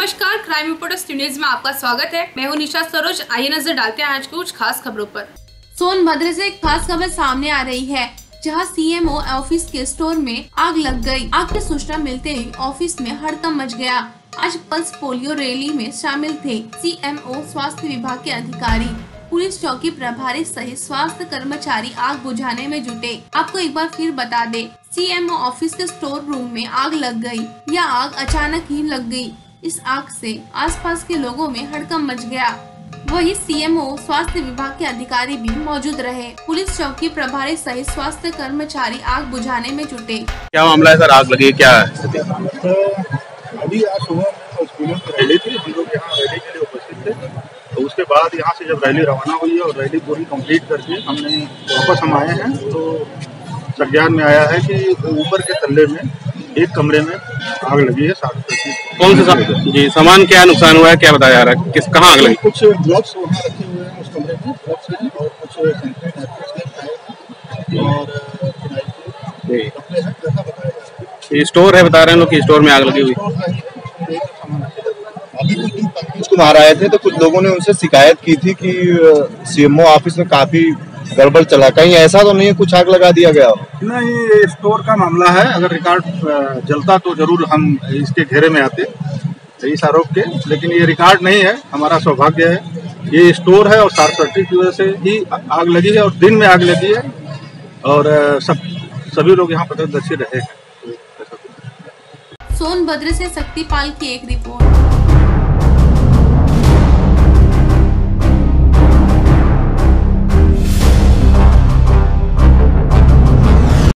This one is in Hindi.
नमस्कार, क्राइम रिपोर्टर्स न्यूज में आपका स्वागत है। मैं हूं निशा सरोज। आइए नजर डालते हैं आज की कुछ खास खबरों पर। सोनभद्र से एक खास खबर सामने आ रही है, जहां सीएमओ ऑफिस के स्टोर में आग लग गई। आग की सूचना मिलते ही ऑफिस में हड़कंप मच गया। आज पल्स पोलियो रैली में शामिल थे सीएमओ, स्वास्थ्य विभाग के अधिकारी, पुलिस चौकी प्रभारी सहित स्वास्थ्य कर्मचारी आग बुझाने में जुटे। आपको एक बार फिर बता दे, सीएमओ ऑफिस के स्टोर रूम में आग लग गई। यह आग अचानक ही लग गई। इस आग से आसपास के लोगों में हड़कंप मच गया। वही सीएमओ, स्वास्थ्य विभाग के अधिकारी भी मौजूद रहे। पुलिस चौकी प्रभारी सहित स्वास्थ्य कर्मचारी आग बुझाने में जुटे। क्या मामला है सर, आग लगी क्या है? तो अभी आज सुबह स्कूलों की रैली थी, हम लोग यहाँ रैली के लिए उपस्थित थे। तो उसके बाद यहाँ से जब रैली रवाना हुई और रैली पूरी कंप्लीट करके हमने वापस हम आए हैं, तो संज्ञान में आया है कि ऊपर के तल्ले में एक कमरे में आग लगी है। कौन सा जी सामान, क्या नुकसान हुआ है, क्या बताया जा रहा है, किस कहाँ आग लगी? कुछ ग्लव्स वहाँ रखे हुए हैं उस कमरे में, ग्लव्स हैं और कुछ सैनिटाइजर और कपड़े हैं, जैसा बताया जा रहा है। ये स्टोर है, बता रहे हैं लोग कि स्टोर में आग लगी हुई। अभी कुछ दिन पंकज कुमार आए थे, तो कुछ लोगों ने उनसे शिकायत की थी कि सीएमओ ऑफिस में काफी गड़बड़ चला। कहीं ऐसा तो नहीं है कुछ आग लगा दिया गया? नहीं, ये स्टोर का मामला है। अगर रिकॉर्ड जलता तो जरूर हम इसके घेरे में आते इस आरोप के, लेकिन ये रिकॉर्ड नहीं है। हमारा सौभाग्य है ये स्टोर है और शॉर्ट सर्किट की वजह से ही आग लगी है और दिन में आग लगी है और सभी लोग यहाँ प्रत्यक्षदर्शी रहे हैं। सोनभद्र से शक्तिपाल की एक रिपोर्ट।